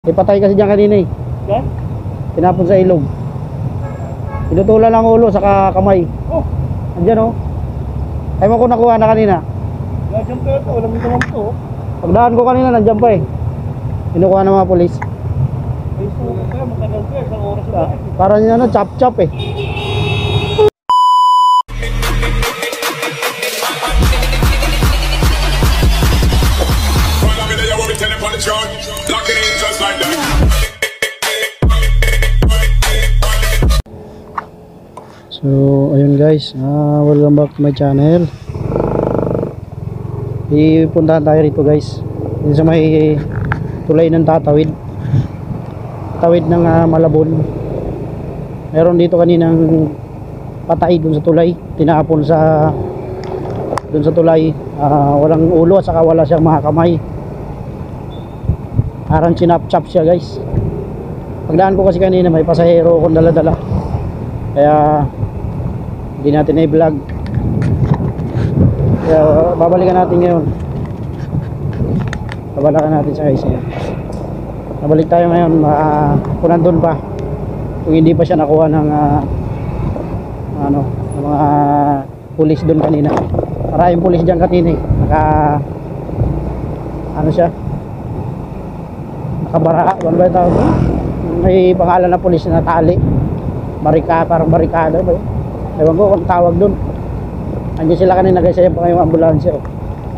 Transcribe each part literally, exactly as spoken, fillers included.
Ipatay kasi dyan kanina eh. Yan? Tinapon sa ilog. Pinutulan lang ulo saka kamay. Oh! Andyan oh. Ay mo ko nakuha na kanina. Nandiyan pa ito, alam mo naman ito. Pagdaan ko kanina nandiyan pa eh. Kinukuha ng mga polis. Ay, so, kaya matagal ka, isang oras na. Ah, parang yun ano, chop chop eh. So ayun guys, uh, welcome back to my channel. Ipuntahan tayo rito guys, dito sa may tulay ng tatawid, tawid ng uh, Malabon. Meron dito kaninang patay dun sa tulay, tinapon sa dun sa tulay, uh, walang ulo at saka wala siyang mga kamay. Parang chinap-chop siya guys. Pagdaan ko kasi kanina may pasahero akong dala-dala, kaya hindi natin i-vlog. Kaya babalikan natin ngayon. Babalikan natin sa guys. Babalik tayo ngayon, uh, kung nandun pa, kung hindi pa siya nakuha ng uh, ano, ng mga pulis doon kanina. Maraming pulis dyan kanina eh. Naka ano siya, nakabara, ano ba yung tawag? May pangalan na pulis na tali, barika, parang barikada ba yun? Ewan ko kung tawag dun. Andiyan sila kanina guys, ayan pa ngayong ambulansya oh.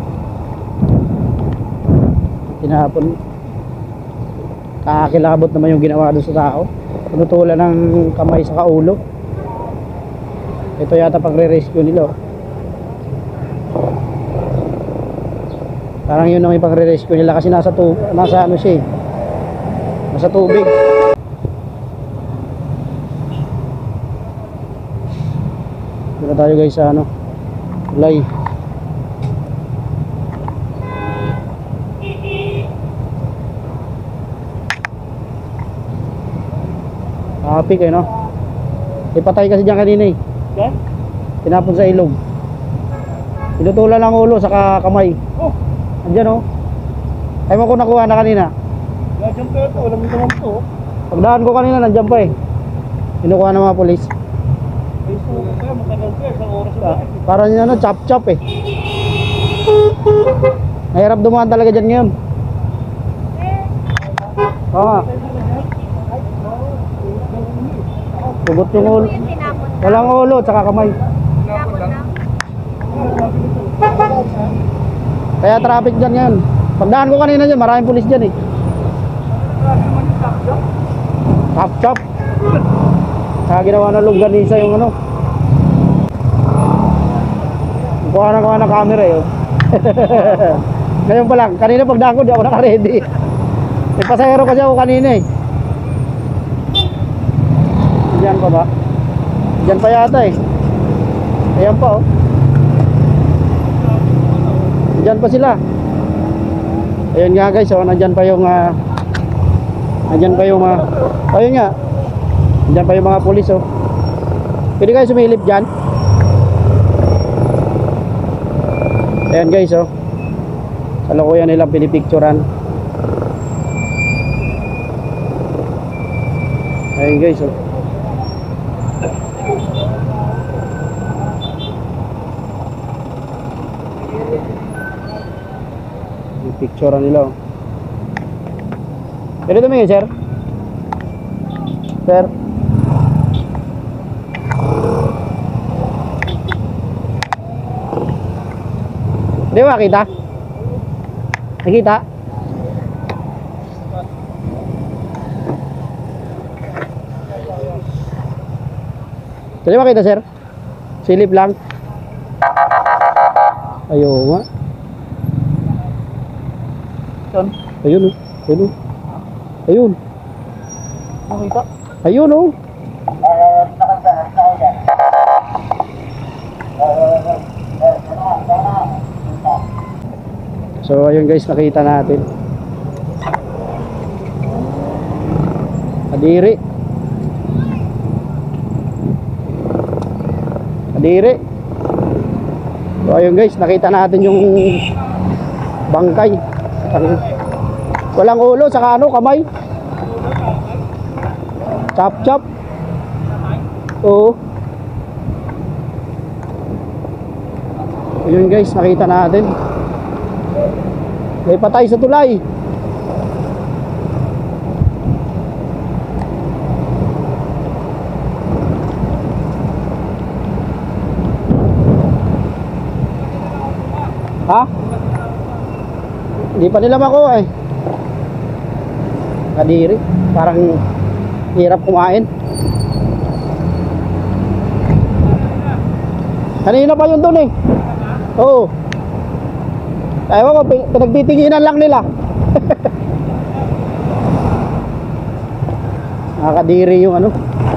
Tinapon. Kakakilabot naman yung ginawa doon sa tao. Pinutulan ng kamay sa kaulo. Ito yata pagre-rescue nila oh. Parang yun ang ipagre-rescue nila kasi nasa, tu nasa ano siya eh, nasa tubig. Dito tayo guys sa ano, tulay. Traffic eh no. Ipatay kasi dyan kanina eh. Yan? Tinapon sa ilog. Pinutulan lang ulo saka kamay. Oh! Andyan oh. Ay mo ko nakuha na kanina. Nandiyan pa ito, alam mo naman ito. Pagdaan ko kanina nandiyan pa eh. Kinukuha ng mga polis. Ay, so, kaya matagal ka, isang oras na. Ah, parang yun ano, chop chop eh. Mahirap dumaan talaga dyan ngayon. Oo nga. Tugot yung ulo. Walang ulo, tsaka kamay. Kaya traffic dyan ngayon. Pagdaan ko kanina dyan, maraming pulis dyan eh. Chop chop. Saka ginawa na longganisa yung ano. Kuha na kuha na camera eh oh. Ngayon pa lang, kanina pagdaan ko di ako naka-ready. May pasahero kasi ako kanina eh. Diyan pa ba? Diyan pa yata eh. Ayan pa oh. Diyan pa sila. Ayun nga guys oh, nandyan pa yung uh, nandyan pa yung uh, ayun nga. Nandyan pa yung mga pulis oh. Pwede kayo sumilip dyan. Ayan guys oh. Salukuyan nila pinipicturan. Ayan guys oh. Pinipicturan nila oh. Pwede tumingin sir? Sir? Di ba kita? Nakita? Di ba kita sir? Silip lang. Ayaw nga. Saan? Ayun oh. Ayun oh. Ayun. Nakita? Ayun oh. So ayun guys, nakita natin. Kadiri. Kadiri. So ayun guys, nakita natin yung bangkay. Walang ulo, saka ano, kamay. Chop chop. Oo. Ayun guys, nakita natin. May patay sa tulay. Ha? Hindi pa nila makuha eh. Kadiri. Parang hirap kumain. Kanina pa yun dun eh. Oo. Ewan ko, pinagtitinginan lang nila. Nakakadiri yung ano.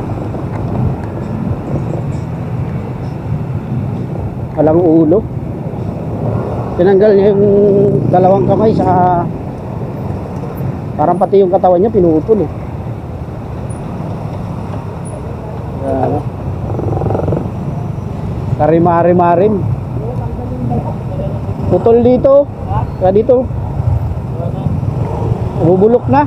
Walang ulo. Tinanggal niya yung dalawang kamay sa, parang pati yung katawan niya pinutol eh. Uh, Karima-rimarim. Putol dito. Kaya dito. Bubulok na.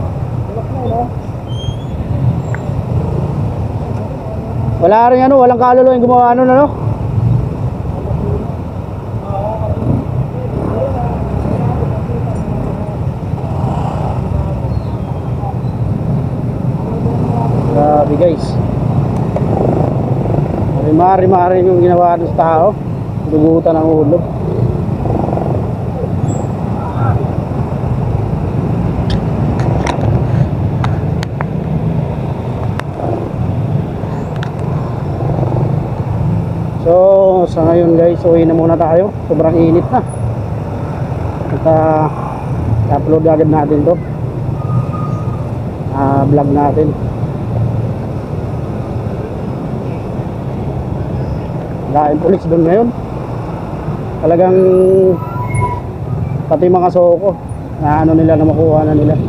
Wala rin ano, walang kaluluwa yung gumawa ano ano. Grabe guys. Rimari-mari yung ginawa ng tao. Dugutan ng ulo. So sa ngayon guys, uwi na muna tayo. Sobrang init na. At uh, i-upload agad natin to uh, vlog natin. Dahil pulis doon ngayon. Talagang pati mga soko na ano nila, na makuha na nila.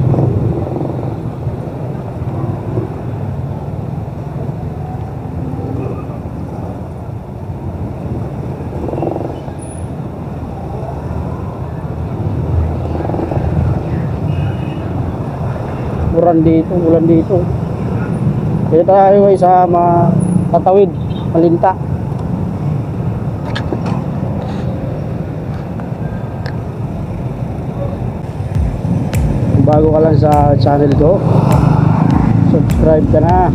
Buran dito, bulan dito. Kaya tayo ay sa Tatawid, Malinta. Bago ka lang sa channel ko, subscribe ka na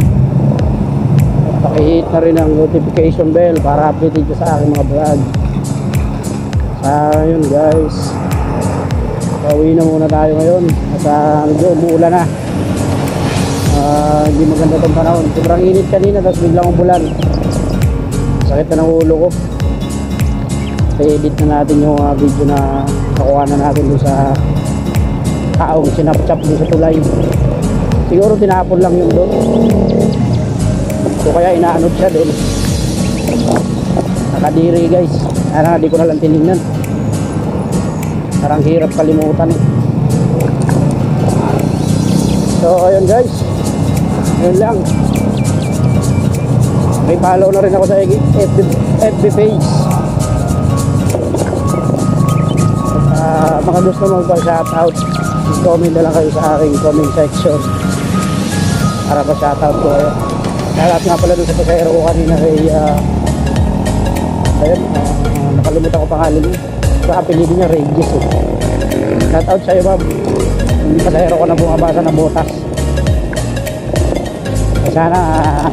at pakihit na rin ang notification bell para updated ka sa aking mga vlog. Sa yun guys, pauwi na muna tayo ngayon at uh, medyo umuulan na. Uh, hindi maganda itong panahon, sobrang init kanina tapos biglang umulan. Sakit na ng ulo ko. I-edit na natin yung uh, video na nakuha na natin doon sa taong sinapchap doon sa tulay. Siguro tinapon lang yung doon, so kaya inaanod siya doon. Nakadiri guys. Ano, di ko na lang tinignan. Parang hirap kalimutan eh. So ayun guys, yun lang. May follow na rin ako sa F B, F B page. Uh, mga gusto magpa-shoutout, comment na lang kayo sa aking comment section para pa-shoutout ko kayo. Lahat nga pala dun sa pasahero ko kanina kay uh, ayun, uh, nakalimutan ko pangalan niya. Sa apelido niya Regis eh. Shoutout sa'yo ma'am. Yung pasahero ko na bumabasa ng botas. Sana uh,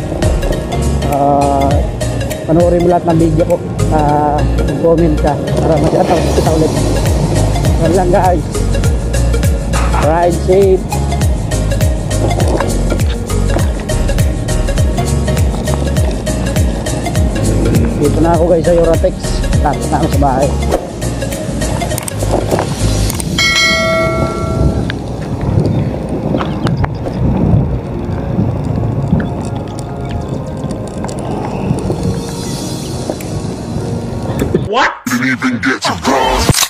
uh, panoorin mo lahat ng video ko, uh, comment ka para mag-shoutout kita ulit. Yan lang guys. Ride safe. Dito na ako guys sa Eurotex. Tapos na ako sa bahay. What? Didn't even get to cross.